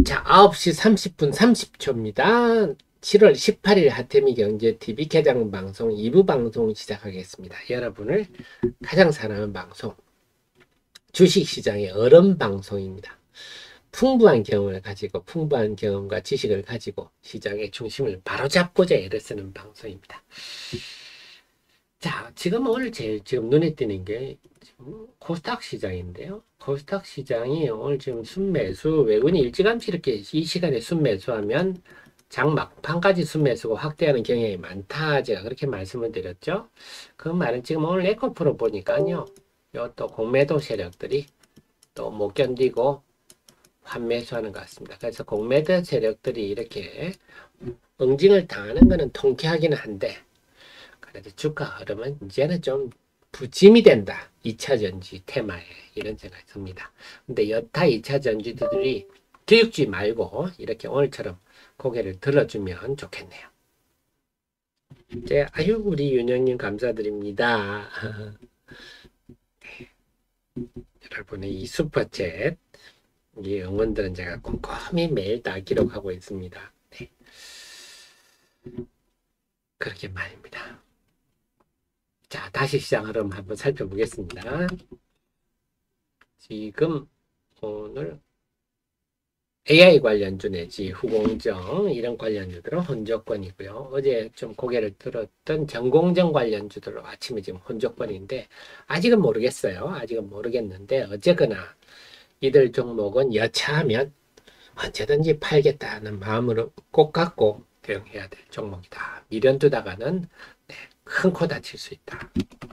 자, 9시 30분 30초입니다. 7월 18일 하태미 경제TV 개장 방송 2부 방송 시작하겠습니다. 여러분을 가장 사랑하는 방송, 주식시장의 어른 방송입니다. 풍부한 경험을 가지고, 풍부한 경험과 지식을 가지고 시장의 중심을 바로잡고자 애를 쓰는 방송입니다. 자, 지금 오늘 지금 눈에 띄는 게 코스닥 시장인데요. 코스닥 시장이 오늘 지금 순매수, 외국인이 일찌감치 이렇게 이 시간에 순매수하면 장 막판까지 순매수고 확대하는 경향이 많다. 제가 그렇게 말씀을 드렸죠. 그 말은 지금 오늘 에코프로 보니까요. 요 또 공매도 세력들이 또 못 견디고 환매수하는 것 같습니다. 그래서 공매도 세력들이 이렇게 응징을 당하는 것은 통쾌하기는 한데, 그래도 주가 흐름은 이제는 좀 부침이 된다. 2차전지 테마에 이런 생각이 듭니다. 근데 여타 2차전지들이 기죽지 말고 이렇게 오늘처럼 고개를 들어주면 좋겠네요. 이제 아유 우리 윤영님 감사드립니다. 여러분의 이 슈퍼챗 이 응원들은 제가 꼼꼼히 매일 다 기록하고 있습니다. 네. 그렇게 말입니다. 자, 다시 시장 흐름 한번 살펴보겠습니다. 지금 오늘 AI 관련주 내지 후공정 이런 관련주들은 혼조권이고요. 어제 좀 고개를 들었던 전공정 관련주들로 아침에 지금 혼조권인데 아직은 모르겠어요. 아직은 모르겠는데 어쨌거나 이들 종목은 여차하면 언제든지 팔겠다는 마음으로 꼭 갖고 대응해야 될 종목이다. 미련 두다가는 큰 코 다칠 수 있다.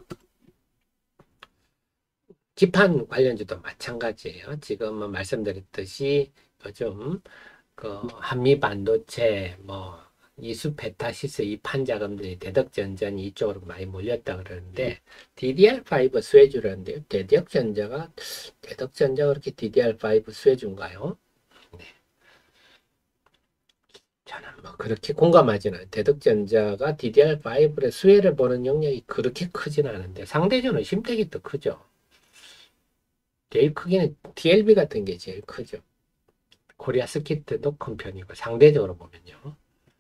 기판 관련주도 마찬가지예요. 지금 말씀드렸듯이 요즘 그 한미 반도체 뭐 이수페타시스 이 판자금들이 대덕전전 이쪽으로 많이 몰렸다 그러는데 DDR5 수혜주라는데요. 대덕전자가 그렇게 DDR5 수혜주인가요? 네. 저는 뭐 그렇게 공감하지는 않아요. 대덕전자가 DDR5의 수혜를 보는 영역이 그렇게 크지는 않은데 상대적으로 심택이 더 크죠. 제일 크기는 TLB 같은 게 제일 크죠. 코리아 스키트도 큰 편이고 상대적으로 보면요.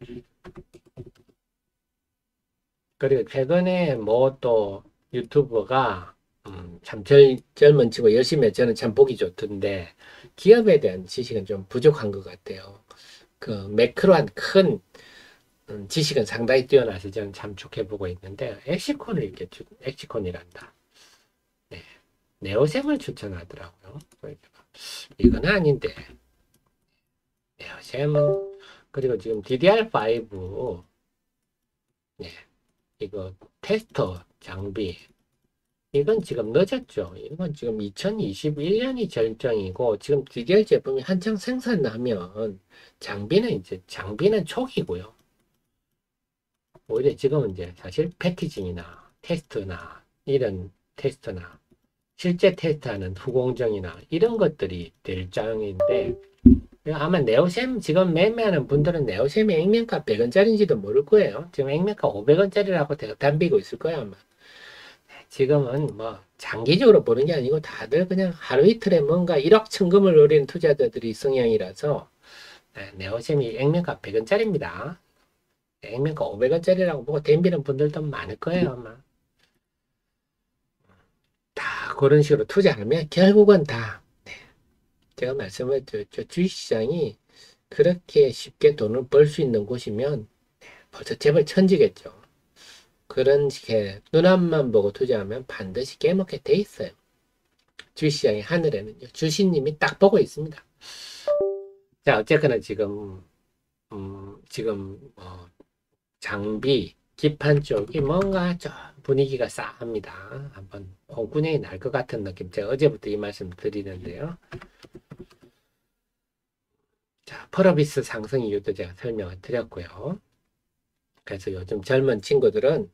그리고 최근에 뭐 또 유튜버가 참 젊은 친구 열심히 저는 참 보기 좋던데 기업에 대한 지식은 좀 부족한 것 같아요. 그 매크로한 큰 지식은 상당히 뛰어나서 저는 참 좋게 보고 있는데 엑시콘을 이렇게 엑시콘이란다. 네. 네오셈을 추천하더라고요. 이건 아닌데 네오셈은 그리고 지금 DDR5 네. 이거 테스터 장비 이건 지금 늦었죠. 이건 지금 2021년이 절정이고 지금 DDR 제품이 한창 생산하면 장비는 초기고요. 오히려 지금은 이제 사실 패키징이나 테스트나 이런 테스트나 실제 테스트하는 후공정이나 이런 것들이 될 장인데 아마 네오셈 지금 매매하는 분들은 네오셈이 액면가 100원짜리인지도 모를 거예요. 지금 액면가 500원짜리라고 덤비고 있을 거예요 아마. 지금은 뭐 장기적으로 보는 게 아니고 다들 그냥 하루 이틀에 뭔가 1억 천금을 노리는 투자자들이 성향이라서 네오셈이 액면가 100원짜리입니다. 액면가 500원짜리라고 보고 덤비는 분들도 많을 거예요 아마. 다 그런 식으로 투자하면 결국은 다 제가 말씀을 드렸죠. 주식시장이 그렇게 쉽게 돈을 벌 수 있는 곳이면 벌써 재벌 천지겠죠. 그런 식의 눈앞만 보고 투자하면 반드시 깨먹게 돼 있어요. 주식시장의 하늘에는요. 주식님이 딱 보고 있습니다. 자, 어쨌거나 지금 장비, 기판 쪽이 뭔가 좀 분위기가 싸합니다. 한번 홍군형이 날 것 같은 느낌. 제가 어제부터 이 말씀 드리는데요. 자, 펄어비스 상승 이유도 제가 설명을 드렸고요. 그래서 요즘 젊은 친구들은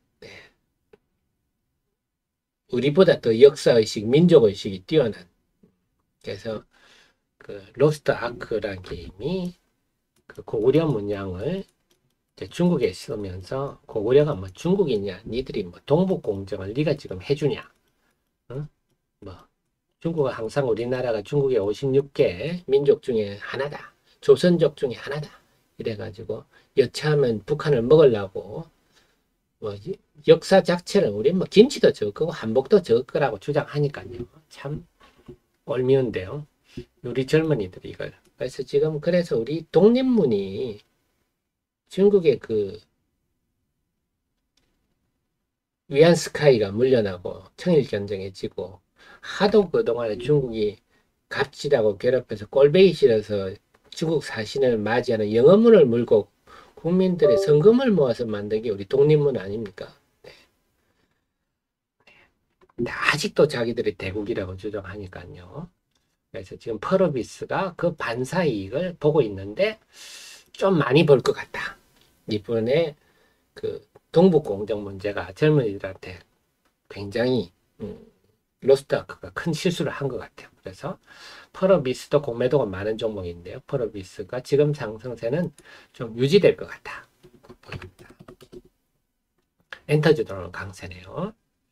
우리보다 더 역사의식, 민족의식이 뛰어난 그래서 그 로스트 아크라는 게임이 그 고구려 문양을 중국에 쓰면서 고구려가 뭐 중국이냐 니들이 뭐 동북공정을 네가 지금 해주냐 응? 뭐 중국은 항상 우리나라가 중국의 56개 민족 중에 하나다 조선족 중에 하나다. 이래가지고 여차하면 북한을 먹으려고 뭐 역사 자체를 우리 뭐 김치도 적을 거고 한복도 적을 거라고 주장하니까요. 참 꼴미운데요. 우리 젊은이들이 이걸. 그래서 지금 그래서 우리 독립문이 중국의 그 위안스카이가 물려나고 청일전쟁에 지고 하도 그동안에 중국이 갑질하고 괴롭혀서 꼴배기 싫어서 중국 사신을 맞이하는 영어문을 물고 국민들의 성금을 모아서 만든 게 우리 독립문 아닙니까? 네. 아직도 자기들이 대국이라고 주장하니까요. 그래서 지금 펄어비스가 그 반사 이익을 보고 있는데 좀 많이 벌 것 같다. 이번에 그 동북 공정 문제가 젊은이들한테 굉장히 로스트아크가 큰 실수를 한 것 같아요. 그래서 펄어비스도 공매도가 많은 종목인데요. 펄어비스가 지금 상승세는 좀 유지될 것 같다 보입니다. 엔터주도는 강세네요.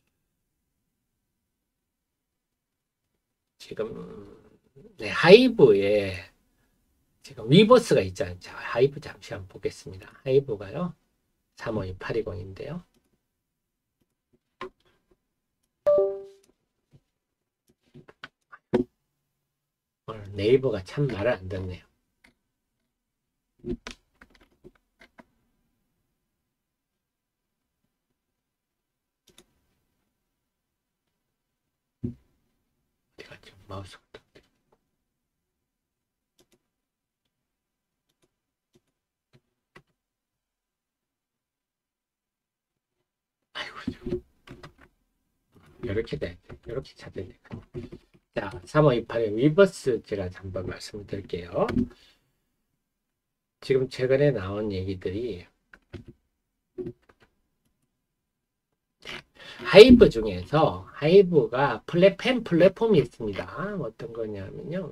지금 네, 하이브에 지금 위버스가 있잖아요. 자, 하이브 잠시 한번 보겠습니다. 하이브가요. 352820인데요. 오늘 네이버가 참 말을 안 듣네요. 어디가 좀 마우스가 아이고 이렇게 돼. 이렇게 찾아야 돼. 자, 3528의 위버스 제가 한번 말씀을 드릴게요. 지금 최근에 나온 얘기들이 하이브 중에서 하이브가 팬 플랫폼이 있습니다. 어떤 거냐면요.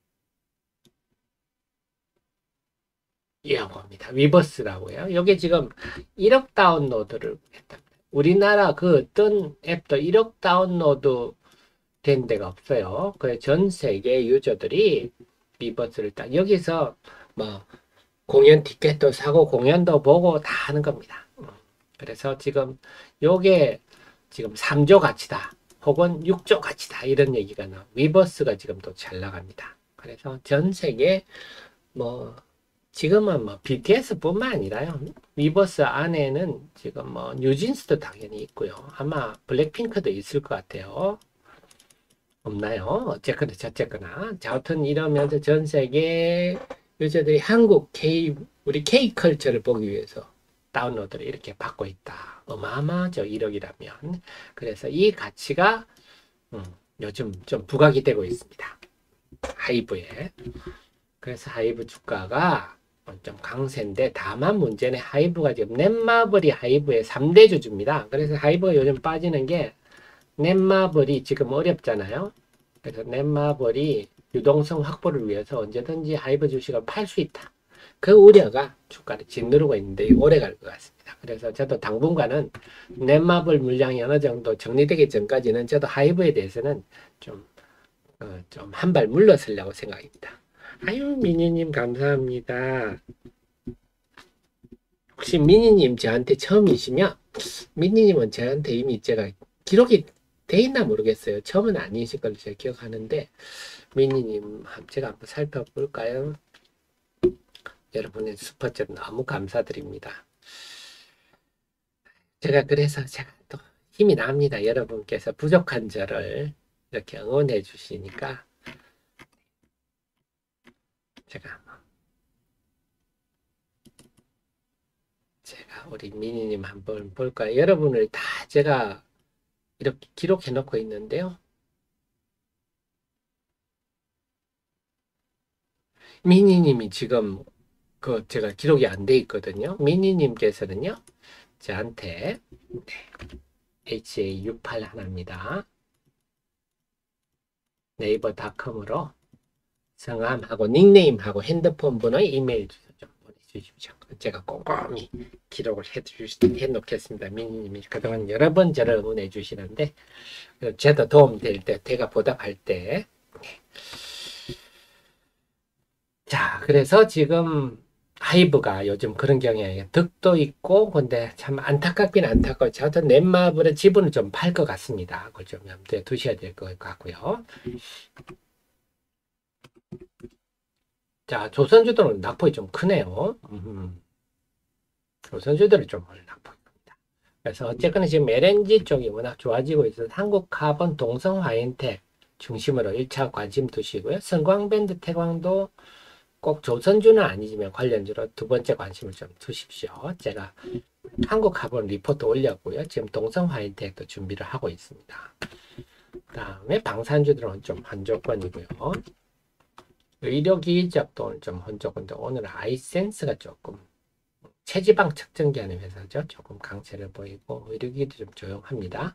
이어봅니다. 위버스라고요. 여기 지금 1억 다운로드를 했답니다. 우리나라 그 어떤 앱도 1억 다운로드 된 데가 없어요. 그래서 전 세계 유저들이 위버스를 딱 여기서 뭐 공연 티켓도 사고 공연도 보고 다 하는 겁니다. 그래서 지금 요게 지금 3조 가치다. 혹은 6조 가치다. 이런 얘기가 나와. 위버스가 지금 또 잘 나갑니다. 그래서 전 세계 뭐 지금은 뭐 BTS뿐만 아니라요. 위버스 안에는 지금 뭐 뉴진스도 당연히 있고요. 아마 블랙핑크도 있을 것 같아요. 없나요? 어쨌거나 저쨌거나. 자, 하여튼 이러면서 전 세계 유저들이 한국 우리 K컬처를 보기 위해서 다운로드를 이렇게 받고 있다. 어마어마하죠. 1억이라면. 그래서 이 가치가 요즘 좀 부각이 되고 있습니다. 하이브에. 그래서 하이브 주가가 좀 강세인데 다만 문제는 하이브가 지금 넷마블이 하이브의 3대 주주입니다. 그래서 하이브가 요즘 빠지는 게 넷마블이 지금 어렵잖아요. 그래서 넷마블이 유동성 확보를 위해서 언제든지 하이브 주식을 팔 수 있다. 그 우려가 주가를 짓누르고 있는데 오래 갈 것 같습니다. 그래서 저도 당분간은 넷마블 물량이 어느 정도 정리되기 전까지는 저도 하이브에 대해서는 좀 한 발 물러서려고 생각입니다. 아유, 미니님 감사합니다. 혹시 미니님 저한테 처음이시면 미니님은 저한테 이미 제가 기록이 돼 있나 모르겠어요. 처음은 아니실 걸로 제가 기억하는데 미니님 제가 한번 살펴볼까요? 여러분의 슈퍼챗 너무 감사드립니다. 제가 그래서 제가 또 힘이 납니다. 여러분께서 부족한 저를 이렇게 응원해 주시니까 제가 우리 미니님 한번 볼까요? 여러분을 다 제가 이렇게 기록해 놓고 있는데요. 미니님이 지금 제가 기록이 안 돼 있거든요. 미니님께서는요. 저한테 HA68 하나입니다. 네이버닷컴으로 성함하고 닉네임하고 핸드폰 번호 이메일 주소 좀 보내주십시오. 제가 꼼꼼히 기록을 해놓겠습니다. 미니님이 그동안 여러 번 저를 응원해 주시는데 저도 도움될 때 제가 보답할 때 자, 그래서 지금 하이브가 요즘 그런 경향에 득도 있고, 근데 참 안타깝긴 안타까워. 저도 넷마블의 지분을 좀 팔 것 같습니다. 그걸 좀 염두에 두셔야 될 것 같고요. 자, 조선주들은 낙폭이 좀 크네요. 조선주들은 좀 낙폭이 큽니다. 그래서 어쨌거나 지금 LNG 쪽이 워낙 좋아지고 있어서 한국카본, 동성화인텍 중심으로 1차 관심 두시고요. 성광밴드, 태광도 꼭 조선주는 아니지만 관련주로 두 번째 관심을 좀 두십시오. 제가 한국카본 리포트 올렸고요. 지금 동성화인텍도 준비를 하고 있습니다. 그 다음에 방산주들은 좀 한조건이고요. 의료기기적도 좀 한조건인데 오늘 아이센스가 조금 체지방 측정기 하는 회사죠. 조금 강세를 보이고 의료기기도 좀 조용합니다.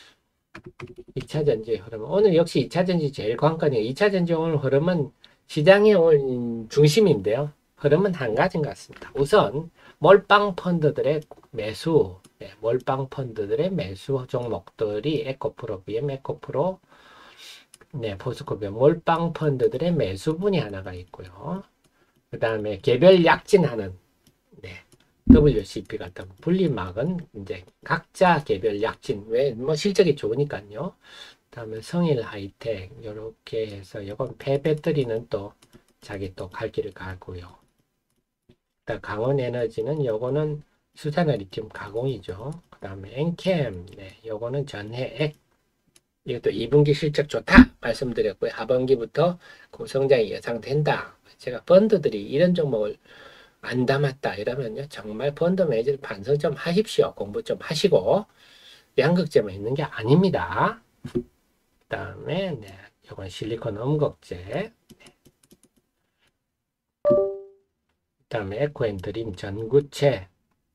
2차전지 흐름. 오늘 역시 2차전지 제일 관건이에요. 2차전지 오늘 흐름은 시장의 오늘 중심인데요. 흐름은 한 가지인 것 같습니다. 우선 몰빵 펀드들의 매수, 몰빵 펀드들의 매수 종목들이 에코프로, BM 에코프로, 포스코비엠 몰빵 펀드들의 매수분이 하나가 있고요. 그 다음에 개별 약진하는 WCP 같은 분리막은 이제 각자 개별 약진 왜 뭐 실적이 좋으니까요. 다음에 성일 하이텍 이렇게 해서 이건 폐배터리는 또 자기 또 갈 길을 가고요. 강원 에너지는 요거는 수산화 리튬 가공이죠. 그 다음에 엔캠 요거는 전해액 이것도 2분기 실적 좋다 말씀드렸고요. 하반기부터 고성장이 예상된다. 제가 펀드들이 이런 종목을 안 담았다 이러면요 정말 펀드 매니저 반성 좀 하십시오. 공부 좀 하시고 양극재만 있는 게 아닙니다. 그 다음에 이건 실리콘 음극재, 그 다음에 에코앤드림 전구체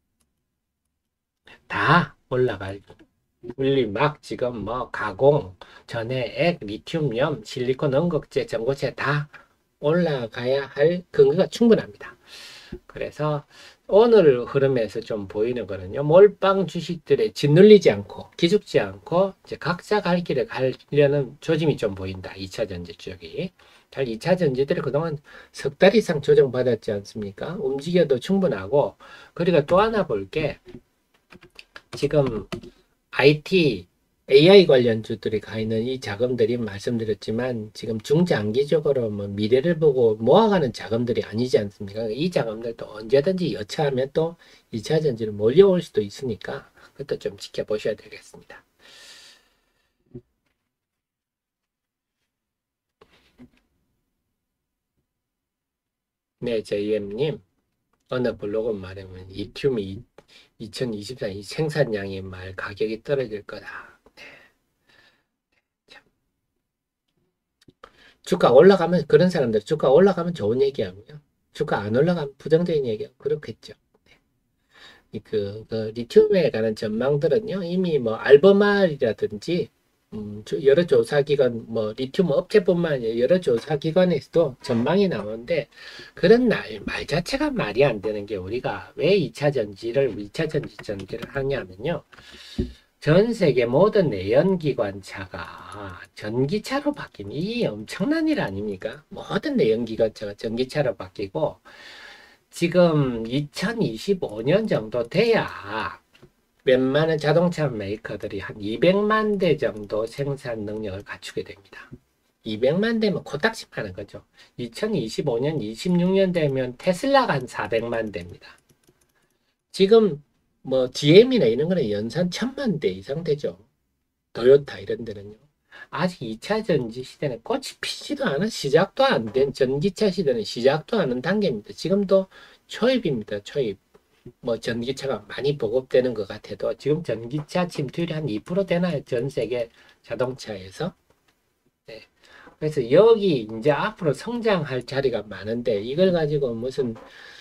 다 올라갈 물리 막 지금 뭐 가공 전해액 리튬염 실리콘 음극재 전구체 다 올라가야 할 근거가 충분합니다. 그래서 오늘 흐름에서 좀 보이는 거는요. 몰빵 주식들에 짓눌리지 않고 기죽지 않고 이제 각자 갈 길에 가려는 조짐이 좀 보인다. 2차 전지 쪽이. 잘 2차 전지들이 그동안 석 달 이상 조정받았지 않습니까? 움직여도 충분하고 그리고 또 하나 볼 게 지금 IT AI 관련주들이 가 있는 이 자금들이 말씀드렸지만 지금 중장기적으로 뭐 미래를 보고 모아가는 자금들이 아니지 않습니까? 이 자금들도 언제든지 여차하면 또 2차 전지로 몰려올 수도 있으니까 그것도 좀 지켜보셔야 되겠습니다. 네, JM님 어느 블로그 말하면 리튬이 2024 생산량이 말 가격이 떨어질 거다. 주가 올라가면 그런 사람들 주가 올라가면 좋은 얘기하고요. 주가 안 올라가면 부정적인 얘기하고 그렇겠죠. 그 리튬에 관한 전망들은요 이미 뭐 알버말이라든지 여러 조사기관 뭐 리튬 업체뿐만 아니라 여러 조사기관에서도 전망이 나오는데 그런 말 자체가 말이 안 되는 게 우리가 왜 2차 전지를 하냐면요. 전 세계 모든 내연기관차가 전기차로 바뀐 이 엄청난 일 아닙니까? 모든 내연기관차가 전기차로 바뀌고 지금 2025년 정도 돼야 웬만한 자동차 메이커들이 한 200만 대 정도 생산 능력을 갖추게 됩니다. 200만 대면 코딱지 파는 거죠. 2025년, 26년 되면 테슬라가 한 400만 대입니다. 지금 뭐 GM이나 이런 거는 연산 1000만 대 이상 되죠. 토요타 이런 데는요. 아직 2차 전지 시대는 꽃이 피지도 않은 시작도 안 된 전기차 시대는 시작도 않은 단계입니다. 지금도 초입입니다. 초입. 뭐 전기차가 많이 보급되는 것 같아도 지금 전기차 침투율이 한 2% 되나요? 전 세계 자동차에서. 네. 그래서 여기 이제 앞으로 성장할 자리가 많은데 이걸 가지고 무슨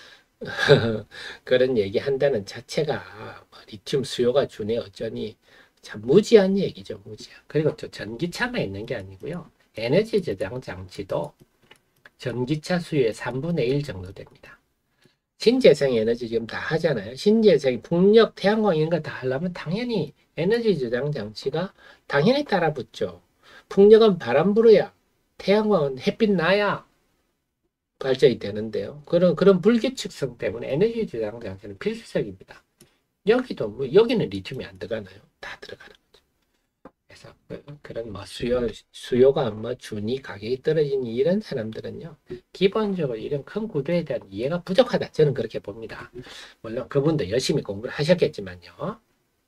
그런 얘기 한다는 자체가 뭐 리튬 수요가 주네 어쩌니 참 무지한 얘기죠, 무지한. 그리고 또 전기차만 있는 게 아니고요. 에너지 저장 장치도 전기차 수요의 3분의 1 정도 됩니다. 신재생 에너지 지금 다 하잖아요. 신재생, 풍력, 태양광 이런 거 다 하려면 당연히 에너지 저장 장치가 당연히 따라 붙죠. 풍력은 바람 불어야, 태양광은 햇빛 나야 발전이 되는데요. 그런 불규칙성 때문에 에너지 저장 장치는 필수적입니다. 여기도 뭐 여기는 리튬이 안 들어가나요? 다 들어가는 거죠. 그래서 그런 뭐 수요가 뭐 주니 가격이 떨어지니 이런 사람들은요, 기본적으로 이런 큰 구조에 대한 이해가 부족하다. 저는 그렇게 봅니다. 물론 그분도 열심히 공부를 하셨겠지만요.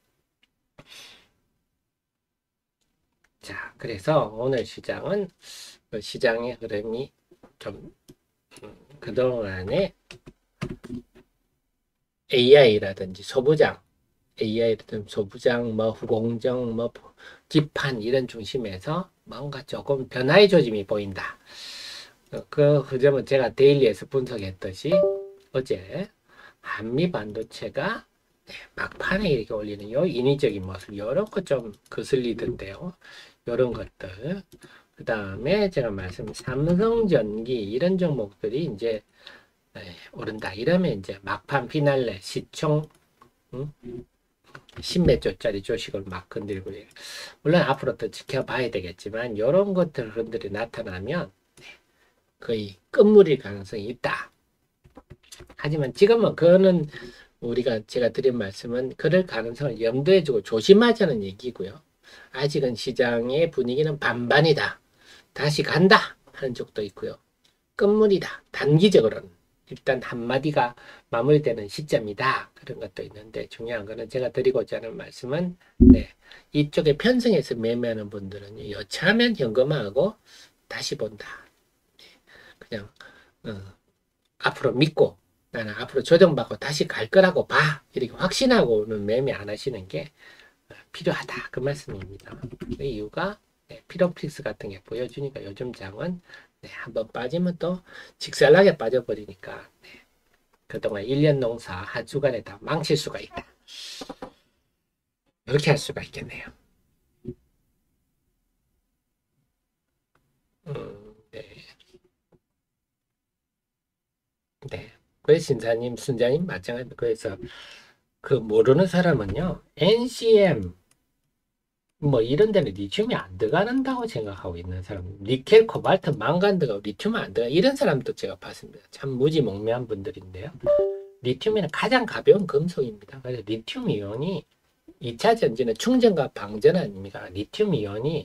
자, 그래서 오늘 시장은 그 시장의 흐름이 좀 그동안에 AI라든지 소부장, AI라든지 소부장, 뭐 후공정, 뭐 기판 이런 중심에서 뭔가 조금 변화의 조짐이 보인다. 그 흐름은 제가 데일리에서 분석했듯이 어제 한미 반도체가 막판에 이렇게 올리는 요 인위적인 모습, 요런 거 좀 거슬리던데요. 요런 것들. 그 다음에 제가 말씀 삼성전기 이런 종목들이 이제 오른다. 이러면 이제 막판 피날레 시총 10몇 조짜리 주식을 막 건들고, 물론 앞으로 또 지켜봐야 되겠지만 이런 것들이 나타나면 거의 끝물일 가능성이 있다. 하지만 지금은 그거는 제가 드린 말씀은 그럴 가능성을 염두에 두고 조심하자는 얘기고요. 아직은 시장의 분위기는 반반이다. 다시 간다 하는 쪽도 있고요. 끝물이다. 단기적으로는 일단 한마디가 마무리되는 시점이다. 그런 것도 있는데 중요한 거는 제가 드리고자 하는 말씀은 이쪽에 편성해서 매매하는 분들은 여차하면 현금화하고 다시 본다. 그냥 앞으로 믿고 나는 앞으로 조정받고 다시 갈 거라고 봐. 이렇게 확신하고는 매매 안 하시는 게 필요하다. 그 말씀입니다. 그 이유가 피로픽스 같은 게 보여주니까 요즘 장은 한번 빠지면 또 직살나게 빠져버리니까 그동안 1년 농사 한 주간에 다 망칠 수가 있다. 이렇게 할 수가 있겠네요. 네. 네. 그래서 신사님, 순자님 마찬가지입니다. 그래서 그 모르는 사람은요, NCM 뭐 이런 데는 리튬이 안 들어간다고 생각하고 있는 사람, 니켈, 코발트, 망간 들어가고 리튬 안 들어가 이런 사람도 제가 봤습니다. 참 무지몽매한 분들인데요. 리튬은 가장 가벼운 금속입니다. 그래서 리튬 이온이 2차 전지는 충전과 방전 아닙니까? 리튬 이온이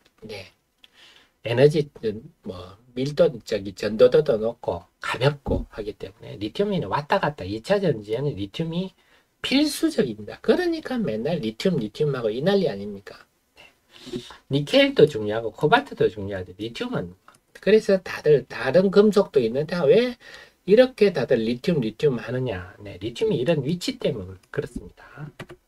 에너지 뭐 밀도 전도도도 높고 가볍고 하기 때문에 리튬이 왔다 갔다 2차 전지에는 리튬이 필수적입니다. 그러니까 맨날 리튬하고 이 난리 아닙니까? 니켈도 중요하고 코발트도 중요하죠. 리튬은 그래서 다들 다른 금속도 있는데 왜 이렇게 다들 리튬 하느냐? 리튬이 이런 위치 때문에 그렇습니다.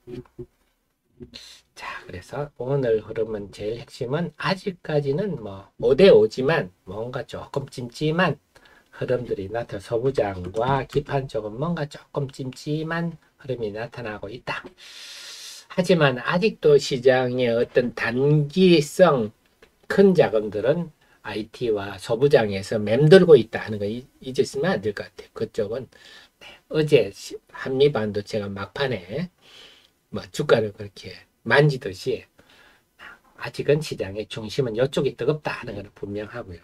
자, 그래서 오늘 흐름은 제일 핵심은 아직까지는 뭐 5대5지만 뭔가 조금 찜찜한 흐름들이 나타나 소부장과 기판 쪽은 뭔가 조금 찜찜한 흐름이 나타나고 있다. 하지만 아직도 시장의 어떤 단기성 큰 자금들은 IT와 소부장에서 맴돌고 있다 하는 거 잊으시면 안 될 것 같아요. 그쪽은 어제 한미 반도체가 막판에 뭐 주가를 그렇게 만지듯이 아직은 시장의 중심은 이쪽이 뜨겁다 하는 것은 분명하고요.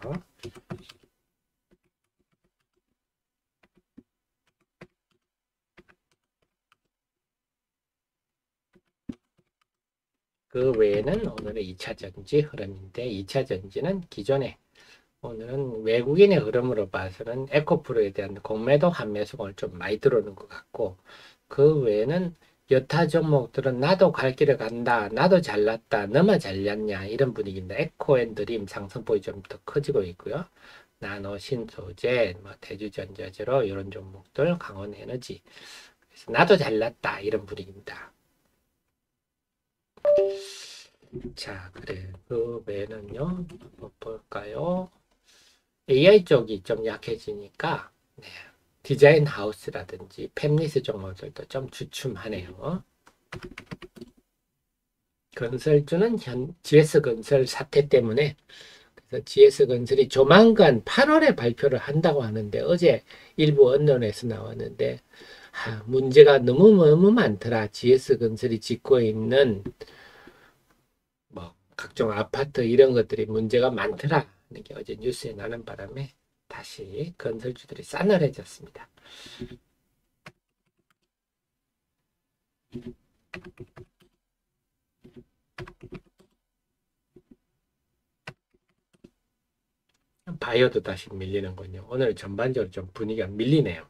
그 외에는 오늘의 2차 전지 흐름인데 2차 전지는 기존에 오늘은 외국인의 흐름으로 봐서는 에코프로에 대한 공매도 환매수가 오늘 좀 많이 들어오는 것 같고 그 외에는 여타 종목들은 나도 갈 길을 간다. 나도 잘났다. 너만 잘났냐. 이런 분위기입니다. 에코앤드림 상승폭이 좀 더 커지고 있고요. 나노, 신소재, 뭐 대주전자재로 이런 종목들, 강원에너지. 그래서 나도 잘났다. 이런 분위기입니다. 자, 그래. 그 외에는요. 뭐 볼까요? AI 쪽이 좀 약해지니까 디자인 하우스라든지 팹리스 종목들도 좀 주춤하네요. 건설주는 GS건설 사태 때문에 그래서 GS건설이 조만간 8월에 발표를 한다고 하는데 어제 일부 언론에서 나왔는데 문제가 너무 많더라. GS건설이 짓고 있는 뭐 각종 아파트 이런 것들이 문제가 많더라. 이게 어제 뉴스에 나는 바람에 다시 건설주들이 싸늘해졌습니다. 바이오도 다시 밀리는군요. 오늘 전반적으로 좀 분위기가 밀리네요.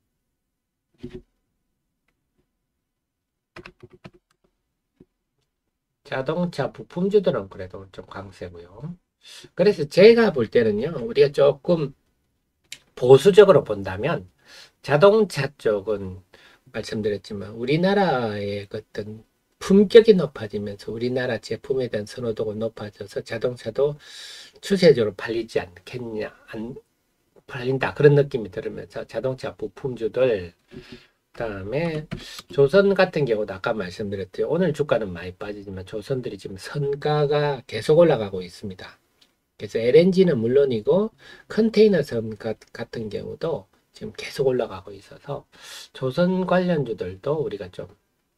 자동차 부품주들은 그래도 좀 강세고요. 그래서 제가 볼 때는요, 우리가 조금 보수적으로 본다면 자동차 쪽은 말씀드렸지만 우리나라의 어떤 품격이 높아지면서 우리나라 제품에 대한 선호도가 높아져서 자동차도 추세적으로 팔리지 않겠냐, 안 팔린다 그런 느낌이 들으면서 자동차 부품주들, 그다음에 조선 같은 경우도 아까 말씀드렸죠. 오늘 주가는 많이 빠지지만 조선들이 지금 선가가 계속 올라가고 있습니다. 그래서 LNG는 물론이고 컨테이너 선 같은 경우도 지금 계속 올라가고 있어서 조선 관련주들도 우리가 좀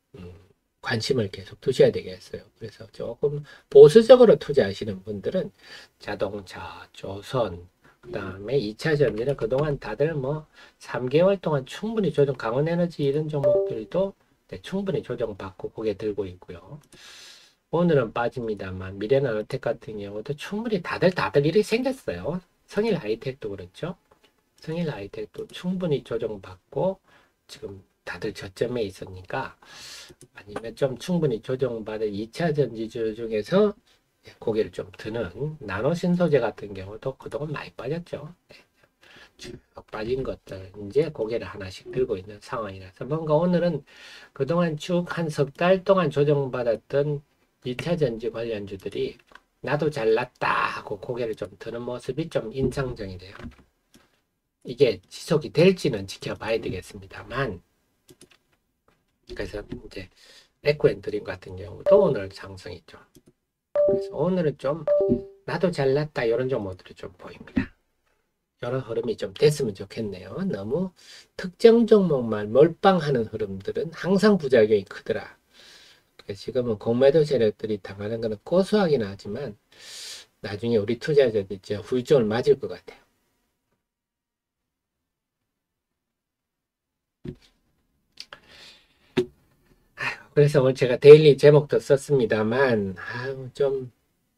관심을 계속 두셔야 되겠어요. 그래서 조금 보수적으로 투자하시는 분들은 자동차, 조선, 그 다음에 2차 전지는 그동안 다들 뭐 3개월 동안 충분히 조정, 강원에너지 이런 종목들도 충분히 조정받고 고개 들고 있고요. 오늘은 빠집니다만 미래나노텍 같은 경우도 충분히 다들 일이 생겼어요. 성일 하이텍도 그렇죠. 성일 하이텍도 충분히 조정받고 지금 다들 저점에 있으니까 아니면 좀 충분히 조정받은 2차 전지주 중에서 고개를 좀 드는 나노신소재 같은 경우도 그동안 많이 빠졌죠. 쭉 빠진 것들 이제 고개를 하나씩 들고 있는 상황이라서 뭔가 오늘은 그동안 쭉 한 석 달 동안 조정받았던 2차 전지 관련주들이 나도 잘났다 하고 고개를 좀 드는 모습이 좀 인상적이네요. 이게 지속이 될지는 지켜봐야 되겠습니다만, 그래서 이제 에코앤드림 같은 경우도 오늘 상승이죠. 그래서 오늘은 좀 나도 잘났다 이런 종목들이 좀 보입니다. 이런 흐름이 좀 됐으면 좋겠네요. 너무 특정 종목만 몰빵하는 흐름들은 항상 부작용이 크더라. 지금은 공매도 세력들이 당하는 것은 고소하긴 하지만 나중에 우리 투자자들이 진짜 후유증을 맞을 것 같아요. 그래서 오늘 제가 데일리 제목도 썼습니다만 좀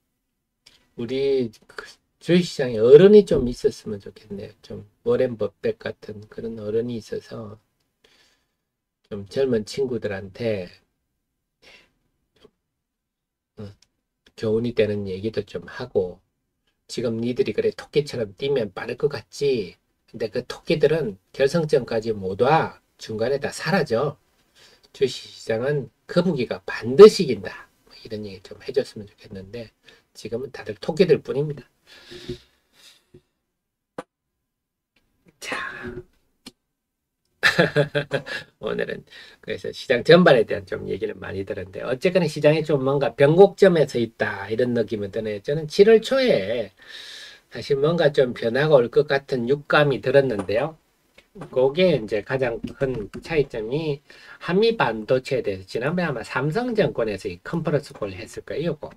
우리 주식시장에 어른이 좀 있었으면 좋겠네요. 좀 워렌 버핏 같은 그런 어른이 있어서 좀 젊은 친구들한테 교훈이 되는 얘기도 좀 하고, 지금 니들이 그래 토끼처럼 뛰면 빠를 것 같지? 근데 그 토끼들은 결승점까지 못 와. 중간에 다 사라져. 주식시장은 거북이가 반드시 이긴다. 뭐 이런 얘기 좀 해줬으면 좋겠는데 지금은 다들 토끼들 뿐입니다. 자, 오늘은 그래서 시장 전반에 대한 좀 얘기를 많이 들었는데 어쨌거나 시장이 좀 뭔가 변곡점에 서 있다 이런 느낌이 드네요. 저는 7월 초에 사실 뭔가 좀 변화가 올 것 같은 육감이 들었는데요. 그게 이제 가장 큰 차이점이 한미 반도체에 대해서 지난번에 아마 삼성증권에서 이 컨퍼런스 콜 했을 거예요. 요거.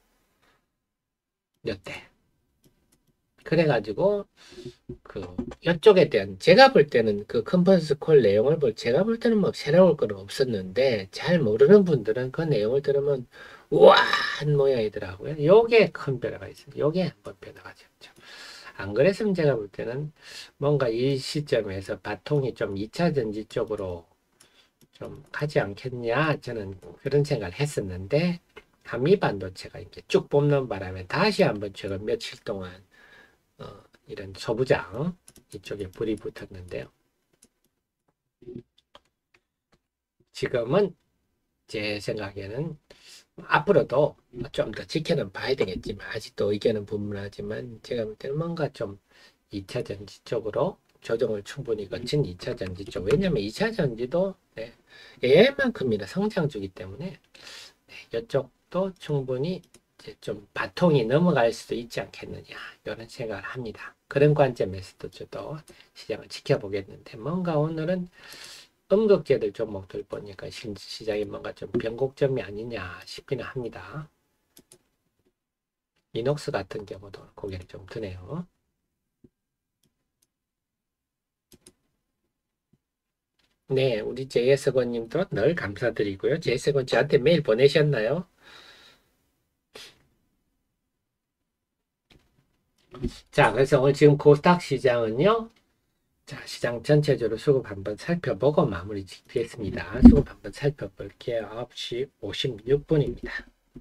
요때. 그래가지고 이쪽에 대한 제가 볼 때는 그 컨퍼런스 콜 내용을 제가 볼 때는 뭐 새로울 건 없었는데 잘 모르는 분들은 그 내용을 들으면 우와한 모양이더라고요. 요게 큰 변화가 있어요. 요게 한번 변화가 있죠. 안 그랬으면 제가 볼 때는 뭔가 이 시점에서 바통이 좀 2차 전지 쪽으로 좀 가지 않겠냐 저는 그런 생각을 했었는데 한미 반도체가 이렇게 쭉 뽑는 바람에 다시 한번 최근 며칠 동안 이런 소부장 이쪽에 불이 붙었는데요. 지금은 제 생각에는 앞으로도 좀 더 지켜는 봐야 되겠지만 아직도 의견은 분분하지만 제가 볼 때는 뭔가 좀 2차 전지 쪽으로 조정을 충분히 거친 2차 전지 쪽. 왜냐면 2차 전지도 AI만큼이나 성장주기 때문에 이쪽도 충분히 이제 좀 바통이 넘어갈 수도 있지 않겠느냐 이런 생각을 합니다. 그런 관점에서도 저도 시장을 지켜보겠는데 뭔가 오늘은 음극재들 종목들 보니까 시장이 뭔가 좀 변곡점이 아니냐 싶기는 합니다. 이녹스 같은 경우도 고개를 좀 드네요. 네, 우리 제예석원님도 늘 감사드리고요. 제예석원 저한테 메일 보내셨나요? 자, 그래서 오늘 지금 코스닥 시장은요. 자, 시장 전체적으로 수급 한번 살펴보고 마무리 짓겠습니다. 수급 한번 살펴볼게요. 9시 56분입니다.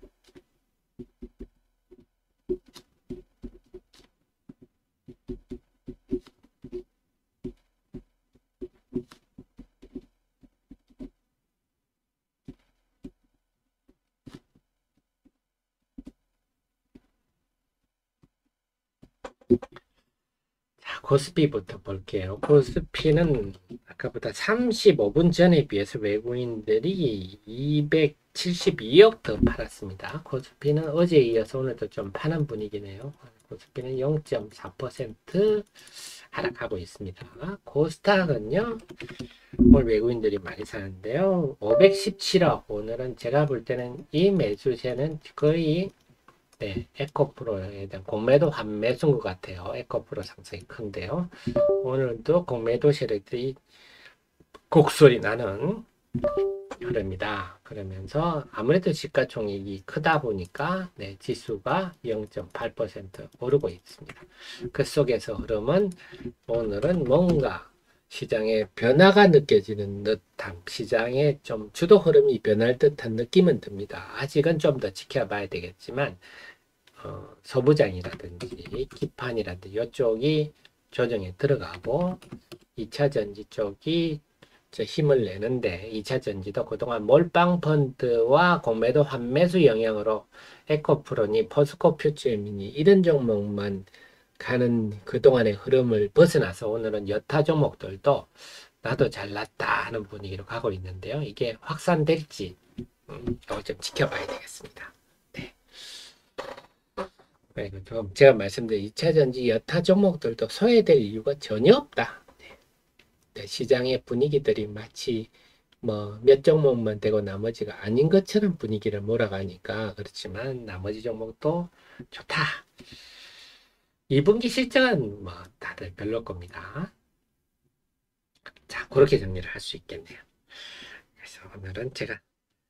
자, 코스피부터 볼게요. 코스피는 아까보다 35분 전에 비해서 외국인들이 272억 더 팔았습니다. 코스피는 어제에 이어서 오늘도 좀 파는 분위기네요. 코스피는 0.4% 하락하고 있습니다. 코스닥은요, 오늘 외국인들이 많이 사는데요. 517억. 오늘은 제가 볼 때는 이 매수세는 거의 네, 에코프로에 대한 공매도 환매수인 것 같아요. 에코프로 상승이 큰데요. 오늘도 공매도 세력들이 곡소리 나는 흐름이다. 그러면서 아무래도 시가총액이 크다 보니까 네, 지수가 0.8% 오르고 있습니다. 그 속에서 흐름은 오늘은 뭔가 시장의 변화가 느껴지는 듯한 시장의 좀 주도 흐름이 변할 듯한 느낌은 듭니다. 아직은 좀 더 지켜봐야 되겠지만 소부장이라든지 기판이라든지 이쪽이 조정에 들어가고 2차 전지 쪽이 힘을 내는데 2차 전지도 그동안 몰빵 펀드와 공매도 환매수 영향으로 에코프로니 포스코 퓨처미니 이런 종목만 가는 그동안의 흐름을 벗어나서 오늘은 여타 종목들도 나도 잘났다 하는 분위기로 가고 있는데요. 이게 확산될지 이거 좀 지켜봐야 되겠습니다. 네. 좀 제가 말씀드린 2차 전지 여타 종목들도 소외될 이유가 전혀 없다. 네. 시장의 분위기들이 마치 뭐 몇 종목만 되고 나머지가 아닌 것처럼 분위기를 몰아가니까 그렇지만 나머지 종목도 좋다. 2분기 실적은 뭐 다들 별로일 겁니다. 자, 그렇게 정리를 할 수 있겠네요. 그래서 오늘은 제가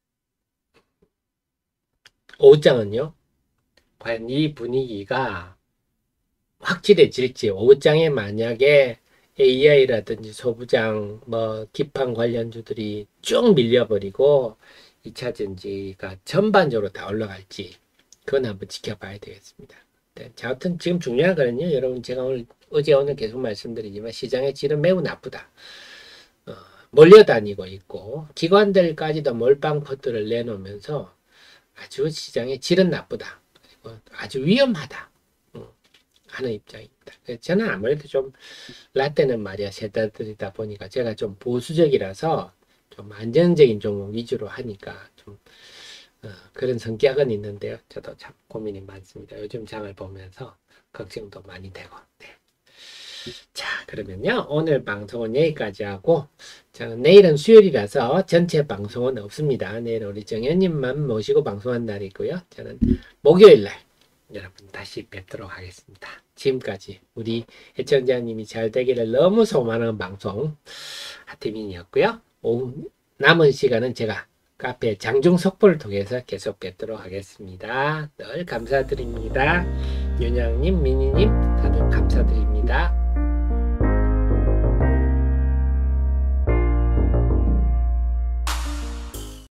오후장은요. 과연 이 분위기가 확실해질지 오후장에 만약에 AI라든지 소부장 뭐 기판 관련주들이 쭉 밀려버리고 2차 전지가 전반적으로 다 올라갈지 그건 한번 지켜봐야 되겠습니다. 네, 자, 하여튼 지금 중요한 거는요. 여러분 제가 어제 오늘 계속 말씀드리지만 시장의 질은 매우 나쁘다. 몰려다니고 있고 기관들까지도 몰빵 펀드를 내놓으면서 아주 시장의 질은 나쁘다. 그리고 아주 위험하다. 하는 입장입니다. 저는 아무래도 좀 라떼는 말이야 세다들이다 보니까 제가 좀 보수적이라서 좀 안정적인 종목 위주로 하니까 좀 그런 성격은 있는데요. 저도 참 고민이 많습니다. 요즘 장을 보면서 걱정도 많이 되고. 네. 자, 그러면요. 오늘 방송은 여기까지 하고 저는 내일은 수요일이라서 전체 방송은 없습니다. 내일 우리 정현님만 모시고 방송한 날이고요. 저는 목요일날 여러분 다시 뵙도록 하겠습니다. 지금까지 우리 애청자님이 잘 되기를 너무 소망하는 방송 하태민이었고요. 오후 남은 시간은 제가 카페 장중석보를 통해서 계속 뵙도록 하겠습니다. 늘 감사드립니다. 윤양님, 미니님 다들 감사드립니다.